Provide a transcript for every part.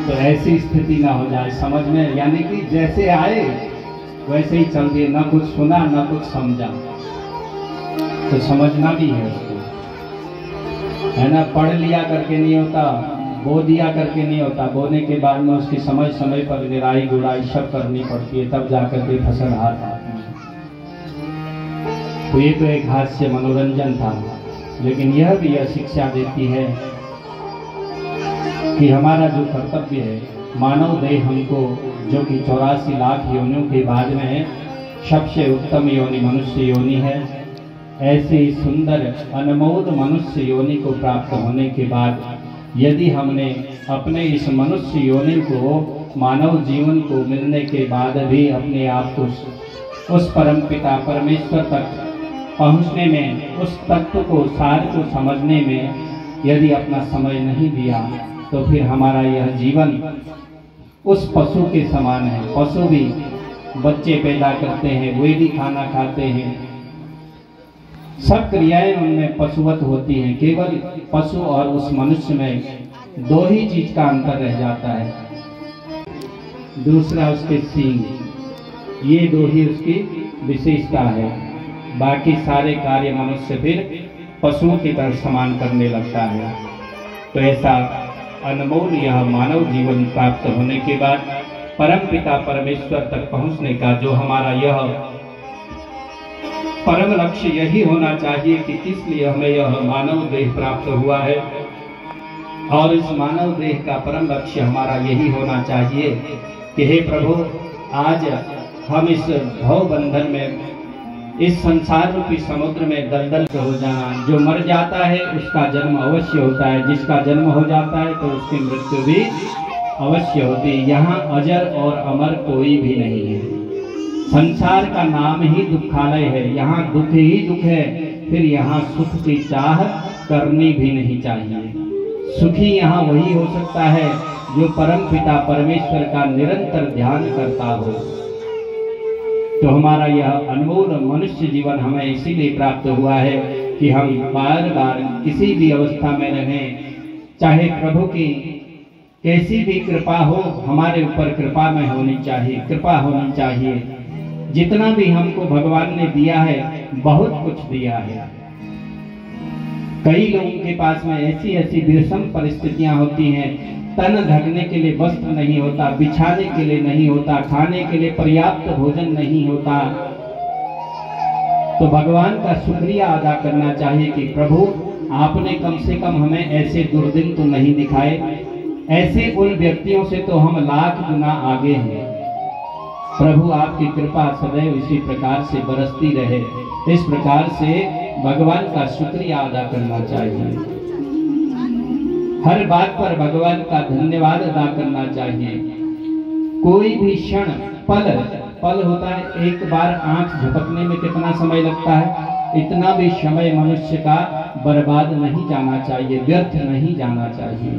तो ऐसी स्थिति ना हो जाए समझ में, यानी कि जैसे आए वैसे ही चल दिए, ना कुछ सुना ना कुछ समझा। तो समझना भी है उसको, है ना। पढ़ लिया करके नहीं होता, बो दिया करके नहीं होता, बोने के बाद में उसकी समय समय पर निराई गुड़ाई सब करनी पड़ती है, तब जाकर के फसल हाथ आती है। तो ये तो एक हास्य मनोरंजन था, लेकिन यह भी यह शिक्षा देती है कि हमारा जो कर्तव्य है, मानव देह हमको जो कि 84 लाख योनियों के बाद में सबसे उत्तम योनि मनुष्य योनि है, ऐसी सुंदर अनमोल मनुष्य योनि को प्राप्त होने के बाद यदि हमने अपने इस मनुष्य योनि को, मानव जीवन को मिलने के बाद भी अपने आप को उस परम पिता परमेश्वर तक पहुंचने में, उस तत्व को, सार को समझने में यदि अपना समय नहीं दिया, तो फिर हमारा यह जीवन उस पशु के समान है। पशु भी बच्चे पैदा करते हैं, वे भी खाना खाते हैं, सब क्रियाएं उनमें पशुवत होती हैं। केवल पशु और उस मनुष्य में दो ही चीज का अंतर रह जाता है, दूसरा उसके सींग, ये दो ही उसकी विशेषता है। बाकी सारे कार्य मनुष्य फिर पशुओं की तरह समान करने लगता है। तो ऐसा अनमोल यह मानव जीवन प्राप्त होने के बाद परम पिता परमेश्वर तक पहुंचने का जो हमारा यह परम लक्ष्य यही होना चाहिए कि किस लिए हमें यह मानव देह प्राप्त हुआ है, और इस मानव देह का परम लक्ष्य हमारा यही होना चाहिए कि हे प्रभु, आज हम इस भव बंधन में, इस संसार रूपी समुद्र में दलदल हो जाना। जो मर जाता है उसका जन्म अवश्य होता है, जिसका जन्म हो जाता है तो उसकी मृत्यु भी अवश्य होती है। यहाँ अजर और अमर कोई भी नहीं है। संसार का नाम ही दुखालय है, यहाँ दुख ही दुख है, फिर यहाँ सुख की चाह करनी भी नहीं चाहिए। सुखी यहाँ वही हो सकता है जो परम पिता परमेश्वर का निरंतर ध्यान करता हो। तो हमारा यह अनमोल मनुष्य जीवन हमें इसीलिए प्राप्त हुआ है कि हम बार बार किसी भी अवस्था में रहें, चाहे प्रभु की कैसी भी कृपा हो, हमारे ऊपर कृपा में होनी चाहिए, कृपा होनी चाहिए। जितना भी हमको भगवान ने दिया है, बहुत कुछ दिया है। कई लोगों के पास में ऐसी ऐसी विषम परिस्थितियां होती हैं, तन ढकने के लिए वस्त्र नहीं होता, बिछाने के लिए नहीं होता, खाने के लिए पर्याप्त भोजन नहीं होता। तो भगवान का शुक्रिया अदा करना चाहिए कि प्रभु, आपने कम से कम हमें ऐसे दुर्दिन तो नहीं दिखाए। ऐसे उन व्यक्तियों से तो हम लाख गुना आगे हैं। प्रभु, आपकी कृपा सदैव इसी प्रकार से बरसती रहे। इस प्रकार से भगवान का शुक्रिया अदा करना चाहिए। हर बात पर भगवान का धन्यवाद अदा करना चाहिए। कोई भी क्षण, पल होता है, एक बार आंख झपकने में कितना समय लगता है, इतना भी समय मनुष्य का बर्बाद नहीं जाना चाहिए, व्यर्थ नहीं जाना चाहिए।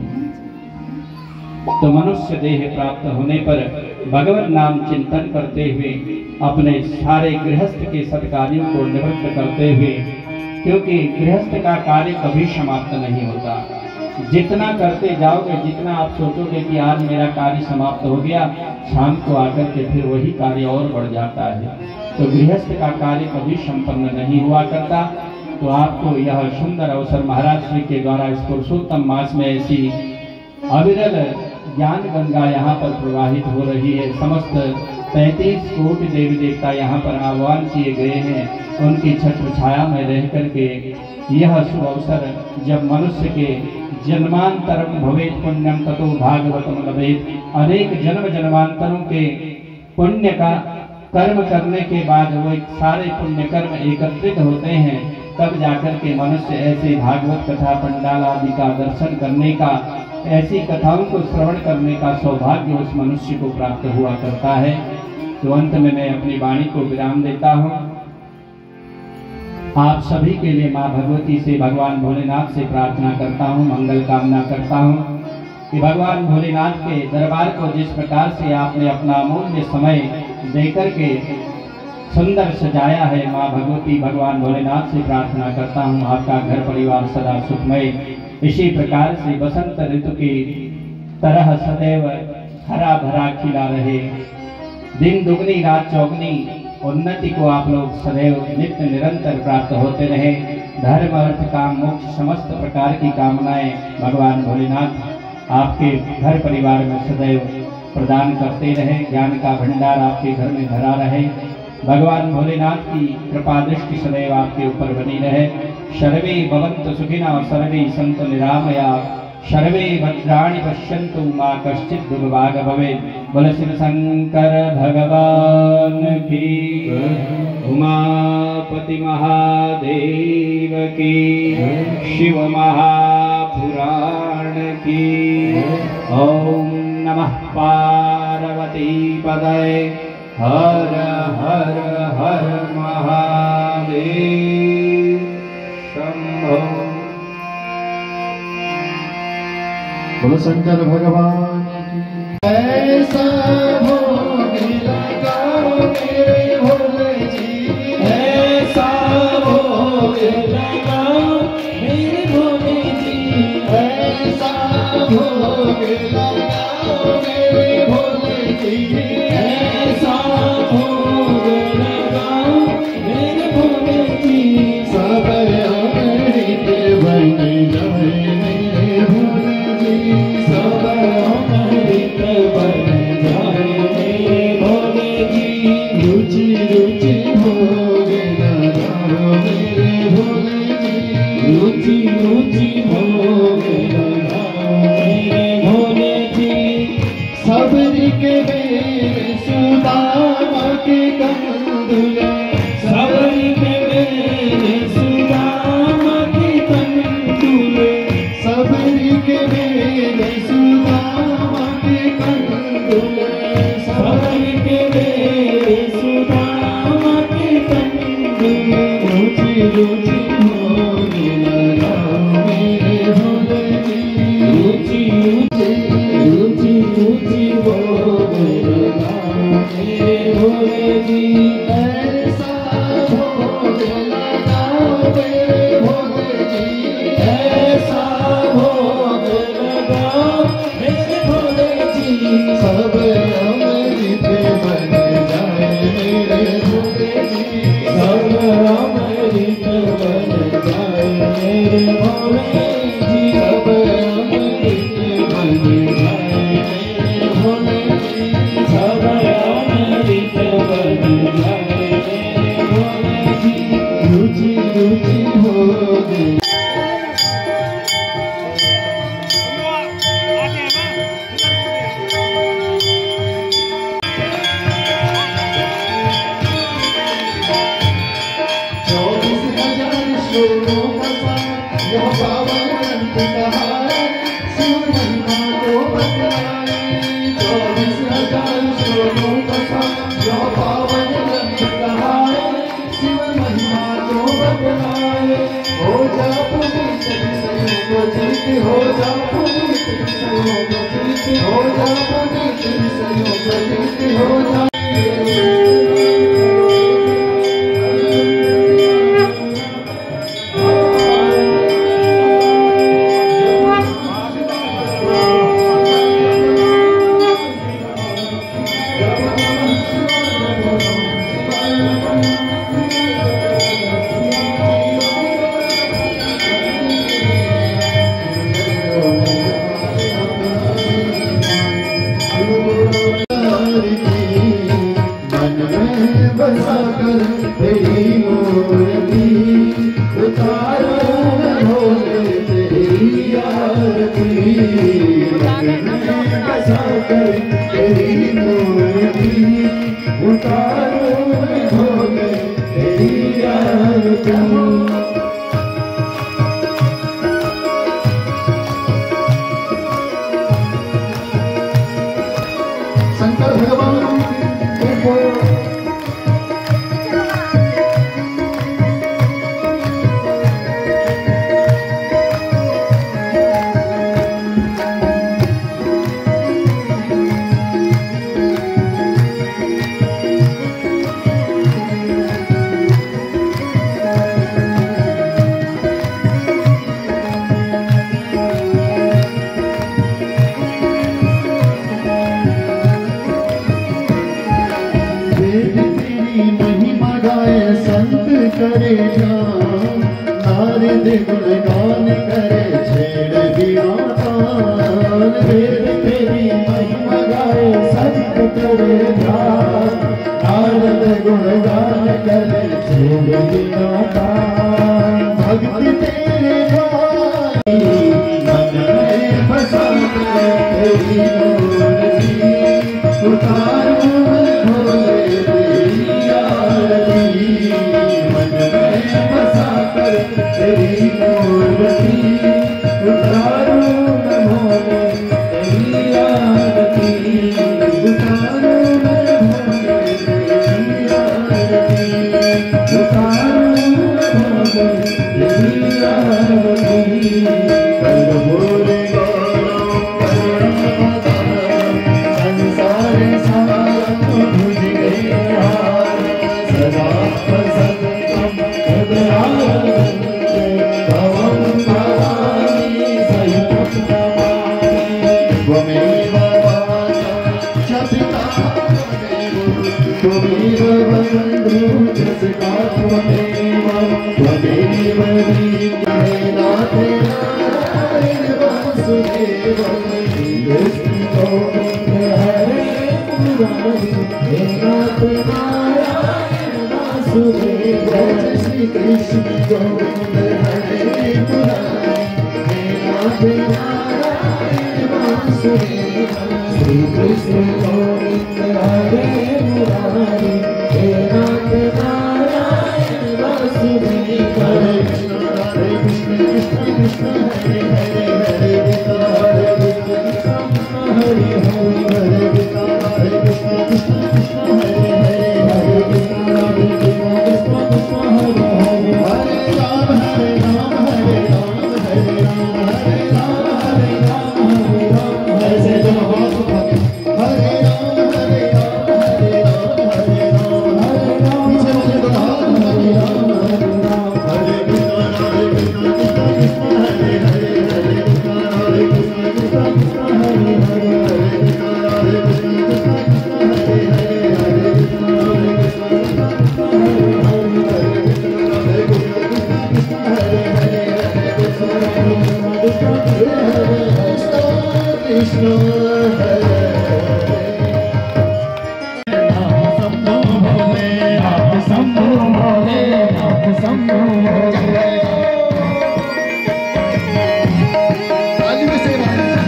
तो मनुष्य देह प्राप्त होने पर भगवत नाम चिंतन करते हुए अपने सारे गृहस्थ के सत्कार्यों को निवृत्त करते हुए, क्योंकि गृहस्थ का कार्य कभी समाप्त नहीं होता। जितना करते जाओगे, जितना आप सोचोगे कि आज मेरा कार्य समाप्त हो गया, शाम को आकर के फिर वही कार्य और बढ़ जाता है। तो गृहस्थ का कार्य कभी संपन्न नहीं हुआ करता। तो आपको यह सुंदर अवसर महाराज श्री के द्वारा इस पुरुषोत्तम मास में ऐसी अविरल ज्ञान गंगा यहाँ पर प्रवाहित हो रही है। समस्त 33 कोटि देवी देवता यहाँ पर आह्वान किए गए हैं। उनकी छत्र छाया में रह करके यह शुभ अवसर, जब मनुष्य के जन्मांतरम भवेत पुण्यम ततो भागवतम लभेत, अनेक जन्म जन्मांतरों के पुण्य का कर्म करने के बाद वो सारे पुण्य कर्म एकत्रित होते हैं, तब जाकर के मनुष्य ऐसे भागवत कथा पंडाल आदि का दर्शन करने का, ऐसी कथाओं को श्रवण करने का सौभाग्य उस मनुष्य को प्राप्त हुआ करता है। तो अंत में मैं अपनी वाणी को विराम देता हूँ। आप सभी के लिए माँ भगवती से, भगवान भोलेनाथ से प्रार्थना करता हूँ, मंगल कामना करता हूँ कि भगवान भोलेनाथ के दरबार को जिस प्रकार से आपने अपना अमूल्य समय देकर के सुंदर सजाया है, माँ भगवती भगवान भोलेनाथ से प्रार्थना करता हूँ आपका घर परिवार सदा सुखमय इसी प्रकार से बसंत ऋतु की तरह सदैव हरा भरा खिला रहे। दिन दुगनी रात चौगनी उन्नति को आप लोग सदैव नित्य निरंतर प्राप्त होते रहे। धर्म अर्थ काम मोक्ष समस्त प्रकार की कामनाएं भगवान भोलेनाथ आपके घर परिवार में सदैव प्रदान करते रहे। ज्ञान का भंडार आपके घर में भरा रहे। भगवान भोलेनाथ की कृपा दृष्टि सदैव आपके ऊपर बनी रहे। सर्वे भवन्तु सुखिनः सर्वे सन्तु निरामया सर्वे भद्राणि पश्यन्तु मा कश्चित् दुर्भाग भवेत्। बोल शिव शंकर भगवान की, उमापति महादेव की, शिव महापुराण की। ओम नमः पार्वती पतये हर हर हर महादेव शंभो। बोलो शंकर भगवान की। ऐसा भोग लगाओ मेरे भोले जी, ऐसा भोग लगाओ मेरे भोले जी, ऐसा भोग लगाओ मेरे भोले जी, ऐसा भोग लगाओ मेरे भोले जी। सब अमृत बन जाए मेरे भोले जी, सब अमृत बन जाए मेरे भोले जी। रुचि रुचि भोग लगाओ मेरे भोले जी, रुचि रुचि भोग लगाओ मेरे भोले जी। सबरी के मेरे सुदामा के कंदुले, सबरी के मेरे सुदामा के कंदुले, सबरी के मेरे सुदामा के कंदुले, सबरी के मेरे सुदामा के कंदुले। रुचि रुचि भोग लगाओ मेरे भोले जी, रुचि रुचि रुचि भोग लगाओ मेरे भोले जी। ऐसा भोग लगाओ मेरे भोले जी, ऐसा भोग लगाओ मेरे भोले जी। सब अमृत बन जाए मेरे भोले जी, सब अमृत बन जाए मेरे भोले जी। सब अमृत बन जाए मेरे भोले जी, सब अमृत बन जाए मेरे भोले जी। रुचि रुचि भोग श्लोकों का सार यह पावन ग्रंथ कहाए, शिव महिमा को बतलाए। 24,000 श्लोकों का सार यह पावन ग्रंथ कहाए, शिव महिमा को बतलाए। हो जा पुनीत विषयों को जीत, हो जा पुनीत विषयों को जीत, हो जा पुनीत विषयों को जीत, हो जा शंकर भगवान करे ध्यान, नारद गुणगान करे छेड़ दिया तान। वेद तेरी महिमा गाए संत करे ध्यान, नारद गुणगान करे छेड़ दिया तान। भक्ति तेरे गाई मन में बसा तेरी मूर्ति, उतारू भोले तेरी आरती। मन में बसा कर तेरी मूर्ति, उतारू भोले तेरी आरती। उतारू भोले तेरी आरती, उतारू भोले तेरी आरती। कर भोले श्री कृष्ण गोविंद हरे मुरारी, नारायण वासुदेव। श्री कृष्ण गोविंद हरे मुरारी, हे नाथ नारायण वासुदेव। हरे कृष्ण कृष्ण कृष्ण हरे हरे, हरे कृष्ण कृष्ण हरे हरे, हरे कृष्ण कृष्ण कृष्ण हरे हरे, हरे कृष्ण कृष्ण कृष्ण हरे हरे। हरे राम हरे राम, हरे राम हरे राम, हरे राम हरे राम, हरे राम। ऐसे जब आवाज उठाते हरे राम हरे राम, हरे राम हरे राम, हरे राम। पीछे मुझे तो हरे राम हरे राम, हरे कृष्ण कृष्ण हरे हरे, हरे कृष्ण कृष्ण कृष्ण हरे हरे, हरे कृष्ण कृष्ण हरे हरे, हरे कृष्ण कृष्ण हरे शंभो भोले नाथ, शंभो भोले नाथ, शंभो भोले। आज भी सेवा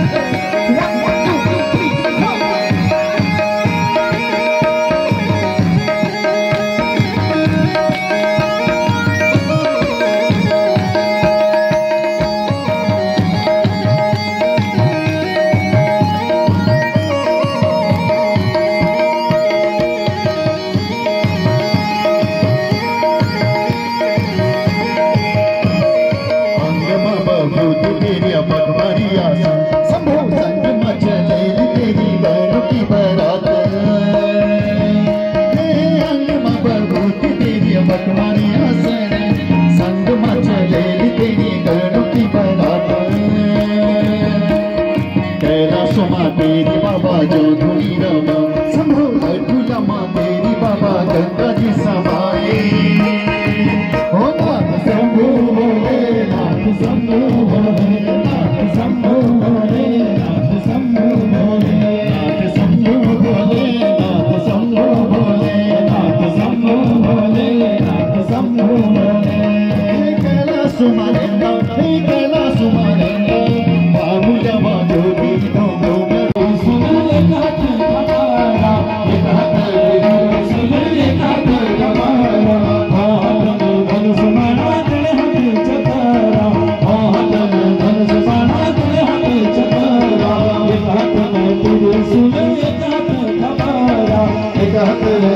तेरी बाबा जो धुनी रमा, शंभो अटूला माँ तेरी बाबा गंगा जी समाए। हो नाथ शंभो भोले नाथ, शंभो भोले नाथ, शंभो भोले नाथ, शंभो भोले नाथ, शंभो भोले नाथ, शंभो भोले नाथ, शंभो भोले नाथ, शंभो भोले। कैलाश मारेंदा, कैलाश मारेंदा, बाबू जमा जोगी एक हाथ